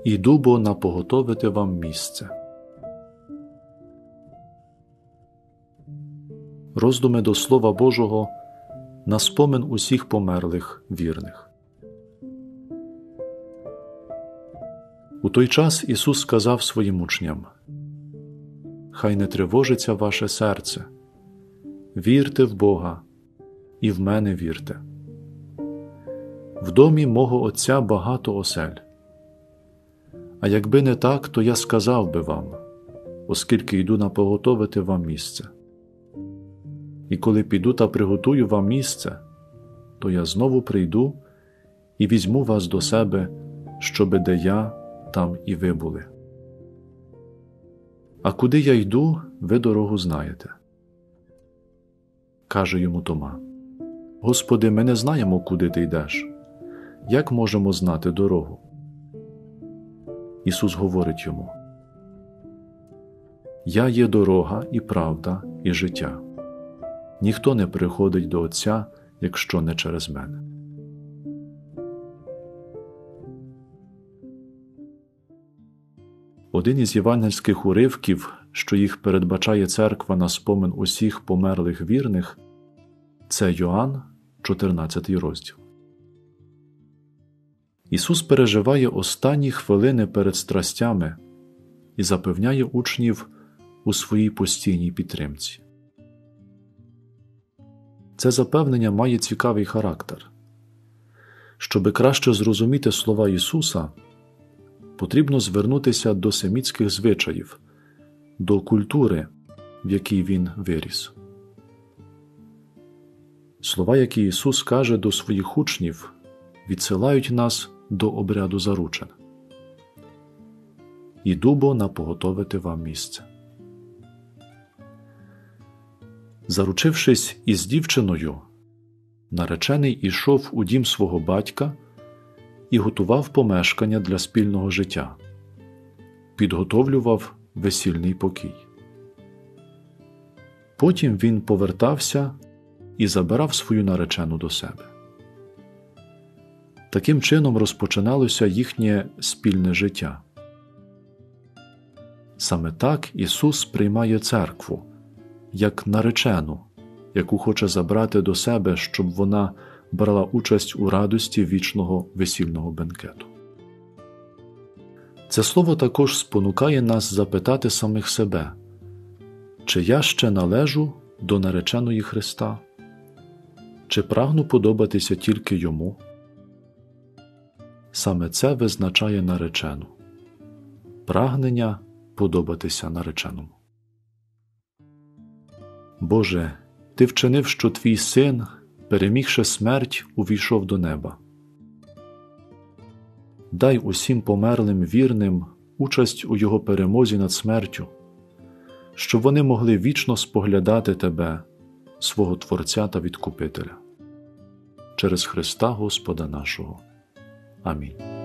Іду бо напоготовити вам місце. Роздуми до Слова Божого на спомин усіх померлих вірних. У той час Ісус сказав своїм учням: «Хай не тривожиться ваше серце. Вірте в Бога і в мене вірте. В домі мого Отця багато осель. А якби не так, то я сказав би вам, оскільки йду напоготовити вам місце. І коли піду та приготую вам місце, то я знову прийду і візьму вас до себе, щоби де я, там і ви були. А куди я йду, ви дорогу знаєте». Каже йому Тома: «Господи, ми не знаємо, куди ти йдеш. Як можемо знати дорогу?» Ісус говорить йому: «Я є дорога і правда і життя. Ніхто не приходить до Отця, якщо не через мене». Один із євангельських уривків, що їх передбачає церква на спомин усіх померлих вірних, це Йоанн, 14 розділ. Ісус переживає останні хвилини перед страстями і запевняє учнів у своїй постійній підтримці. Це запевнення має цікавий характер. Щоби краще зрозуміти слова Ісуса, потрібно звернутися до семітських звичаїв, до культури, в якій Він виріс. Слова, які Ісус каже до своїх учнів, відсилають нас до обряду заручин. «Іду бо напоготовити вам місце». Заручившись із дівчиною, наречений ішов у дім свого батька і готував помешкання для спільного життя, підготовлював весільний покій. Потім він повертався і забирав свою наречену до себе. Таким чином розпочиналося їхнє спільне життя. Саме так Ісус приймає церкву, як наречену, яку хоче забрати до себе, щоб вона брала участь у радості вічного весільного бенкету. Це слово також спонукає нас запитати самих себе: чи я ще належу до нареченої Христа? Чи прагну подобатися тільки Йому? Саме це визначає наречену – прагнення подобатися нареченому. Боже, Ти вчинив, що Твій Син, перемігши смерть, увійшов до неба. Дай усім померлим вірним участь у Його перемозі над смертю, щоб вони могли вічно споглядати Тебе, свого Творця та Відкупителя. Через Христа Господа нашого. Амінь.